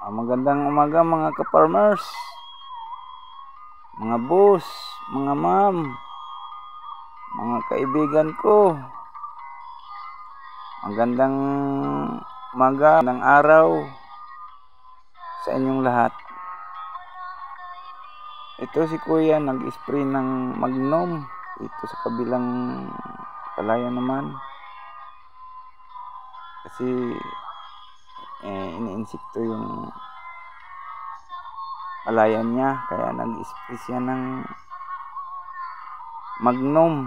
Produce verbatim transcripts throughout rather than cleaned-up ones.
Ah, magandang umaga mga ka-farmers, mga boss, mga ma'am, mga kaibigan ko. Magandang umaga, magandang araw sa inyong lahat. Ito si Kuya nag-spray ng Magnum dito sa kabilang palayan naman. Kasi eh, iniinsikto yung palayan niya, kaya nag-spray siya ng Magnum.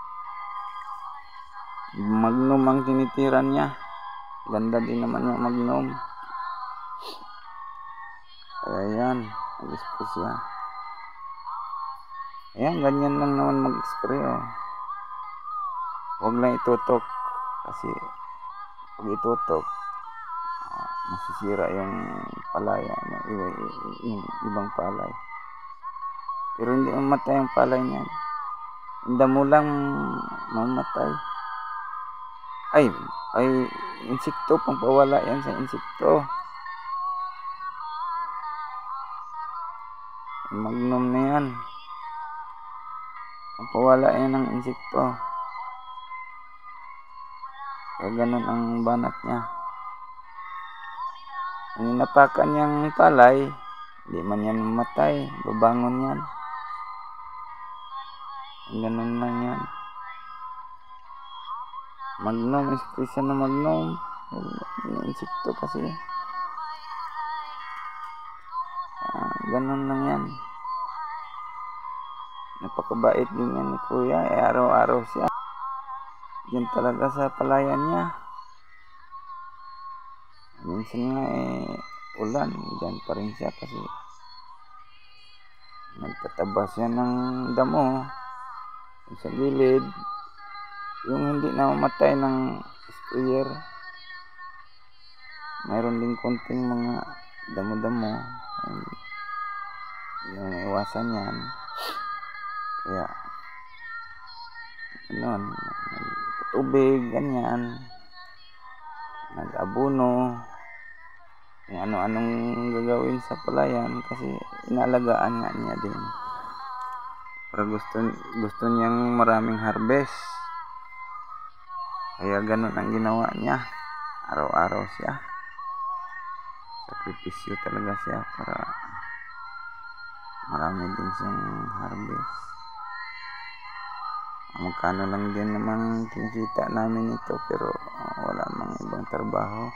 Magnum ang tinitiran niya. Ganda din naman yung Magnum. Kaya yan, nag-spray siya. Ayan, ganyan lang naman mag-spray, oh. Huwag lang itutok. Kasi pag itutok, uh, masisira yung palaya, yung, yung ibang palay. Pero hindi mamatay ang palay niyan. Ang damo lang mamatay. Ay, ay, insekto, pampawala yan sa insekto. Magnum na yan. Pampawala yan ng insekto. Kaya ganun ang banat niya. Kung inapakan niyang palay, hindi man yan mamatay, babangon yan. Ganun lang yan. Magnum, spray na Magnum. Insekto kasi. Ah, ganun lang yan. Napakabait din yan ni Kuya. Eh, araw-araw siya. Yan talaga sa palayan niya. Minsan nga eh, ulan. Diyan pa rin siya kasi nagtatabas yan ng damo sa gilid. Yung hindi na mamatay ng sprayer, mayroon din konting mga damo-damo. Yung iwasan yan. Kaya ano, tubig, ganyan, nag-abono, yung ano-anong gagawin sa palayan kasi inaalagaan nga niya din. Pero gusto, gusto niyang maraming harvest. Kaya ganun ang ginawa niya. Araw-araw siya. Sakripisyo talaga siya para marami din siyang harvest. Magkano lang din naman kinikita namin ito, pero uh, wala mang ibang trabaho.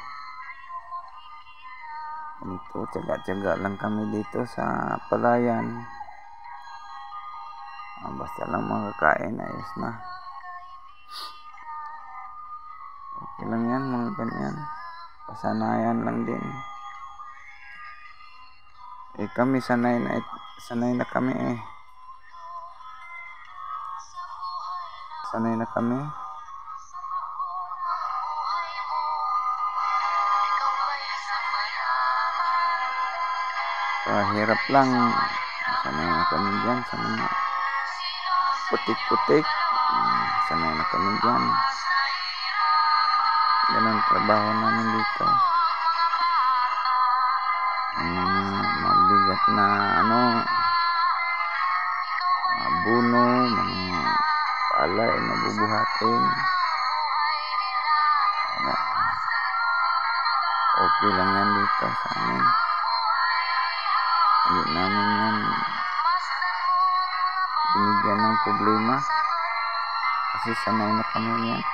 Ito, tiyaga-tiyaga lang kami dito sa palayan. Uh, basta lang makakain, ayos na. Okay lang yan, mga ganyan. Pasanayan lang din. Eh kami sanay na, sanay na kami eh. Sanay na kami. So, hirap lang. Sanay na kami dyan sa mga putik-putik. Sanay na kami dyan. Yan ang trabaho namin dito. Um, mabigat na ano, abono, mga palay na bubuhatin. Okay lang yan dito sa amin. Hindi namin yan binigyan ng problema kasi sanay na kami yan.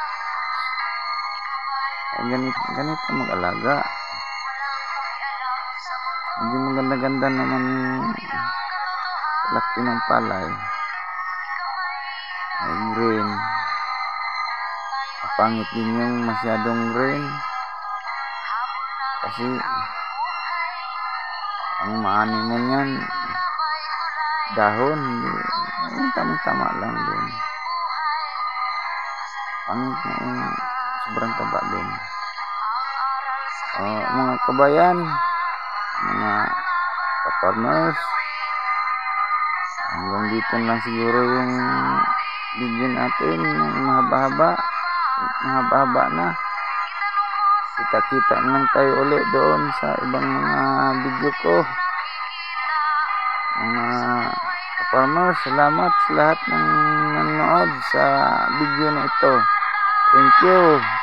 Eh, ganito, ganito mag-alaga. Hindi maganda-ganda naman laki ng palay. Ay, green. Pangit din yung masyadong green. Kasi ang maani mo yan, dahon, yung tama-tama lang din. Pangit na yung sobrang taba din. Uh, mga kabayan, mga ka-farmers, hanggang dito lang siguro yung video natin, yung mahaba-haba, mahaba-haba na. kita-kita na lang tayo ulit doon sa ibang mga video ko. Mga farmers, salamat sa lahat ng nanonood sa video na ito. Thank you.